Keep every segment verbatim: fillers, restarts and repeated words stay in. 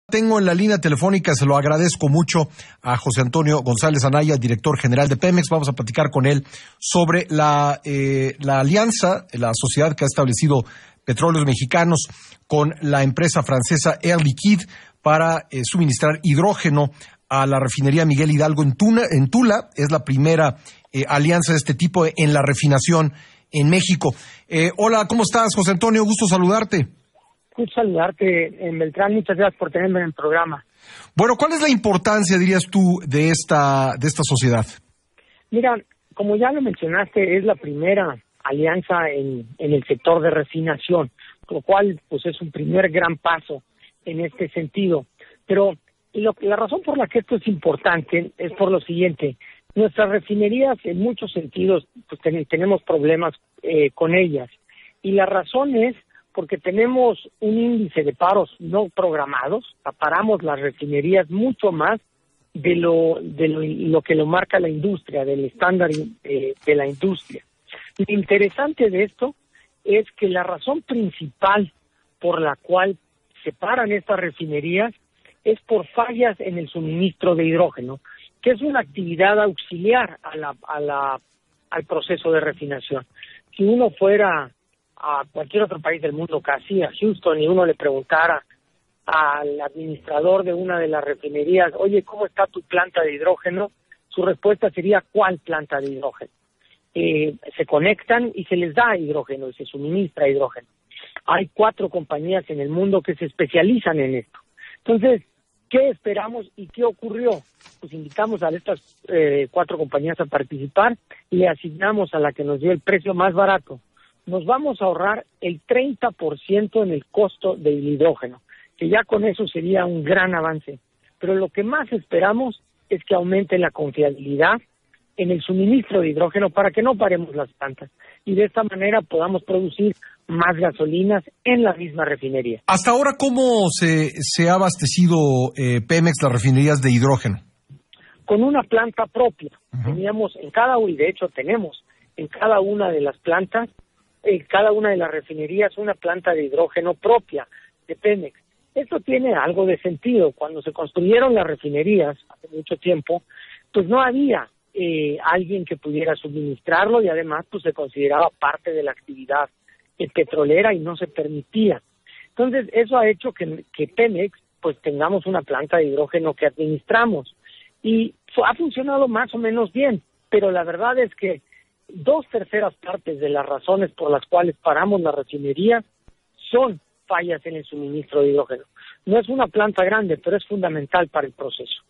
Tengo en la línea telefónica, se lo agradezco mucho, a José Antonio González Anaya, director general de Pemex. Vamos a platicar con él sobre la, eh, la alianza, la sociedad que ha establecido Petróleos Mexicanos con la empresa francesa Air Liquide para eh, suministrar hidrógeno a la refinería Miguel Hidalgo en, Tuna, en Tula. Es la primera eh, alianza de este tipo en la refinación en México. Eh, hola, ¿cómo estás, José Antonio? Gusto saludarte. Gusto saludarte, en Beltrán. Muchas gracias por tenerme en el programa. Bueno, ¿cuál es la importancia, dirías tú, de esta de esta sociedad? Mira, como ya lo mencionaste, es la primera alianza en, en el sector de refinación, lo cual pues es un primer gran paso en este sentido. Pero lo, la razón por la que esto es importante es por lo siguiente: nuestras refinerías, en muchos sentidos, pues ten, tenemos problemas eh, con ellas, y la razón es porque tenemos un índice de paros no programados. Paramos las refinerías mucho más de lo de lo, lo que lo marca la industria, del estándar eh, de la industria. Lo interesante de esto es que la razón principal por la cual se paran estas refinerías es por fallas en el suministro de hidrógeno, que es una actividad auxiliar a la, a la, al proceso de refinación. Si uno fuera a cualquier otro país del mundo, casi a Houston, y uno le preguntara al administrador de una de las refinerías: oye, ¿cómo está tu planta de hidrógeno?, su respuesta sería: ¿cuál planta de hidrógeno? Eh, se conectan y se les da hidrógeno y se suministra hidrógeno. Hay cuatro compañías en el mundo que se especializan en esto. Entonces, ¿qué esperamos y qué ocurrió? Pues invitamos a estas eh, cuatro compañías a participar y le asignamos a la que nos dio el precio más barato. Nos vamos a ahorrar el treinta por ciento en el costo del hidrógeno, que ya con eso sería un gran avance. Pero lo que más esperamos es que aumente la confiabilidad en el suministro de hidrógeno para que no paremos las plantas y de esta manera podamos producir más gasolinas en la misma refinería. Hasta ahora, ¿cómo se, se ha abastecido eh, Pemex las refinerías de hidrógeno? Con una planta propia. Uh-huh. Teníamos en cada una, y de hecho tenemos en cada una de las plantas, en cada una de las refinerías, una planta de hidrógeno propia de Pemex. Esto tiene algo de sentido. Cuando se construyeron las refinerías hace mucho tiempo, pues no había eh, alguien que pudiera suministrarlo, y además pues se consideraba parte de la actividad eh, petrolera y no se permitía. Entonces eso ha hecho que, que Pemex pues tengamos una planta de hidrógeno que administramos, y ha funcionado más o menos bien, pero la verdad es que dos terceras partes de las razones por las cuales paramos la refinería son fallas en el suministro de hidrógeno. No es una planta grande, pero es fundamental para el proceso.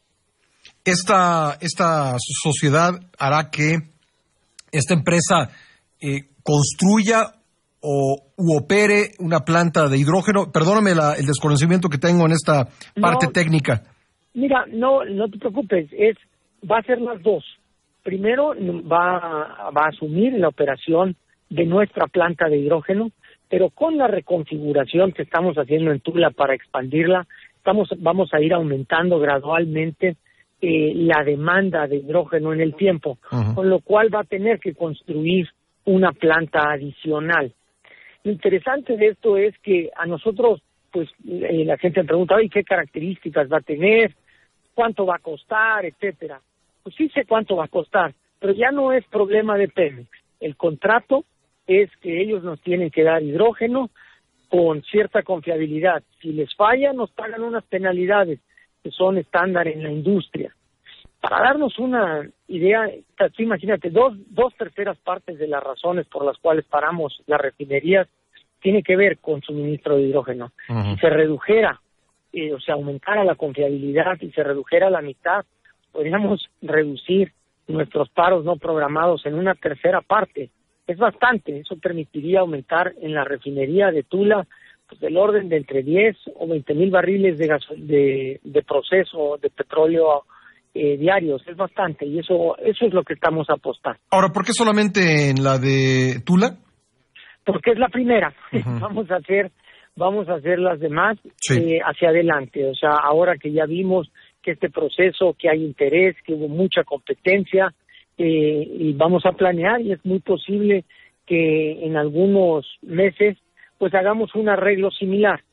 Esta, esta sociedad hará que esta empresa eh, construya o u opere una planta de hidrógeno. Perdóname la, el desconocimiento que tengo en esta parte no, técnica. Mira, no, no te preocupes, es va a ser las dos. Primero va, va a asumir la operación de nuestra planta de hidrógeno, pero con la reconfiguración que estamos haciendo en Tula para expandirla, estamos, vamos a ir aumentando gradualmente eh, la demanda de hidrógeno en el tiempo, uh-huh. con lo cual va a tener que construir una planta adicional. Lo interesante de esto es que a nosotros, pues eh, la gente me pregunta: ¿y qué características va a tener? ¿Cuánto va a costar? Etcétera. Pues sí sé cuánto va a costar, pero ya no es problema de Pemex. El contrato es que ellos nos tienen que dar hidrógeno con cierta confiabilidad. Si les falla, nos pagan unas penalidades que son estándar en la industria. Para darnos una idea, imagínate, dos, dos terceras partes de las razones por las cuales paramos las refinerías tiene que ver con suministro de hidrógeno. Uh-huh. Si se redujera, eh, o sea, aumentara la confiabilidad y se redujera a la mitad, podríamos reducir nuestros paros no programados en una tercera parte. Es bastante. Eso permitiría aumentar en la refinería de Tula pues del orden de entre diez o veinte mil barriles de, gasol- de, de proceso de petróleo eh, diarios. Es bastante, y eso eso es lo que estamos apostando. Ahora, ¿por qué solamente en la de Tula? Porque es la primera. Uh-huh. Vamos a hacer vamos a hacer las demás sí. eh, hacia adelante. O sea, ahora que ya vimos que este proceso, que hay interés, que hubo mucha competencia, eh, y vamos a planear, y es muy posible que en algunos meses pues hagamos un arreglo similar.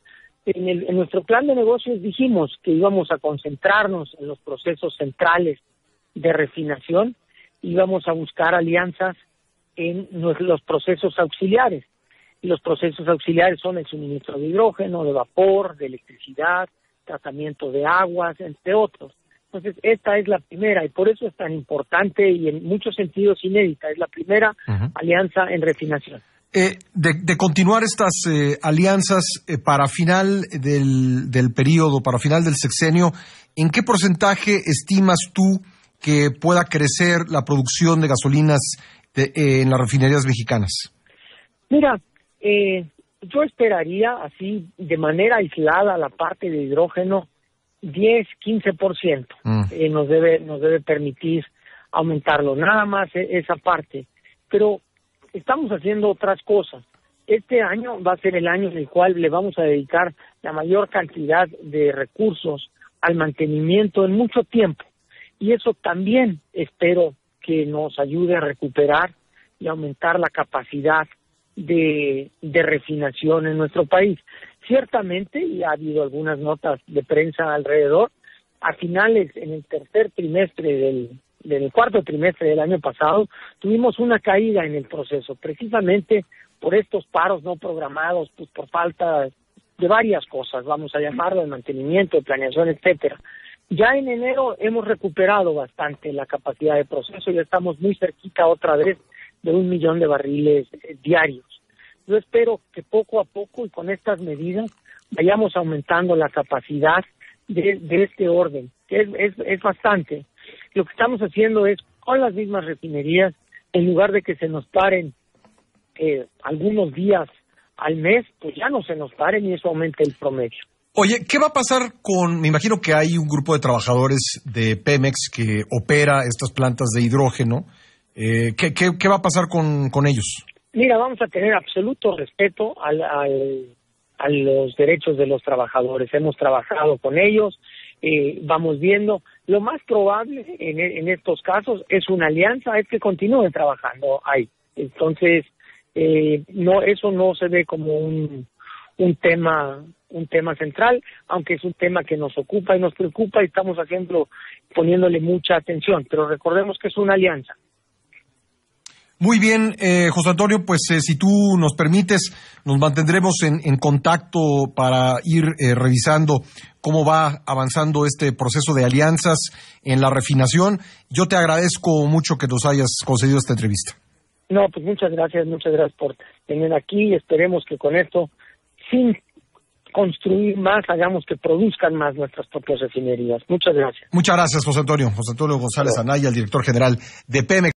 En, el, en nuestro plan de negocios dijimos que íbamos a concentrarnos en los procesos centrales de refinación, íbamos a buscar alianzas en los procesos auxiliares. Y los procesos auxiliares son el suministro de hidrógeno, de vapor, de electricidad, tratamiento de aguas, entre otros. Entonces, esta es la primera, y por eso es tan importante y en muchos sentidos inédita. Es la primera uh-huh. alianza en refinación. Eh, de, de continuar estas eh, alianzas eh, para final del, del periodo, para final del sexenio, ¿en qué porcentaje estimas tú que pueda crecer la producción de gasolinas de, eh, en las refinerías mexicanas? Mira, eh, yo esperaría así de manera aislada la parte de hidrógeno diez, quince por ciento mm. eh, nos debe nos debe permitir aumentarlo, nada más eh, esa parte. Pero estamos haciendo otras cosas. Este año va a ser el año en el cual le vamos a dedicar la mayor cantidad de recursos al mantenimiento en mucho tiempo. Y eso también espero que nos ayude a recuperar y aumentar la capacidad de, de refinación en nuestro país. Ciertamente, y ha habido algunas notas de prensa alrededor, a finales, en el tercer trimestre del, del cuarto trimestre del año pasado, tuvimos una caída en el proceso, precisamente por estos paros no programados, pues por falta de varias cosas, vamos a llamarlo, de mantenimiento, de planeación, etcétera. Ya en enero hemos recuperado bastante la capacidad de proceso, ya estamos muy cerquita otra vez de un millón de barriles eh, diarios. Yo espero que poco a poco y con estas medidas vayamos aumentando la capacidad de, de este orden, que es, es, es bastante. Lo que estamos haciendo es, con las mismas refinerías, en lugar de que se nos paren eh, algunos días al mes, pues ya no se nos paren y eso aumenta el promedio. Oye, ¿qué va a pasar con, me imagino que hay un grupo de trabajadores de Pemex que opera estas plantas de hidrógeno, eh, ¿qué, qué, qué va a pasar con, con ellos? Mira, vamos a tener absoluto respeto al, al, a los derechos de los trabajadores. Hemos trabajado con ellos, eh, vamos viendo. Lo más probable en, en estos casos es una alianza, es que continúen trabajando ahí. Entonces, eh, no, eso no se ve como un, un tema, un tema central, aunque es un tema que nos ocupa y nos preocupa y estamos haciendo, poniéndole mucha atención. Pero recordemos que es una alianza. Muy bien, eh, José Antonio, pues eh, si tú nos permites, nos mantendremos en, en contacto para ir eh, revisando cómo va avanzando este proceso de alianzas en la refinación. Yo te agradezco mucho que nos hayas concedido esta entrevista. No, pues muchas gracias, muchas gracias por tener aquí y esperemos que con esto, sin construir más, hagamos que produzcan más nuestras propias refinerías. Muchas gracias. Muchas gracias, José Antonio. José Antonio González Anaya, el director general de Pemex.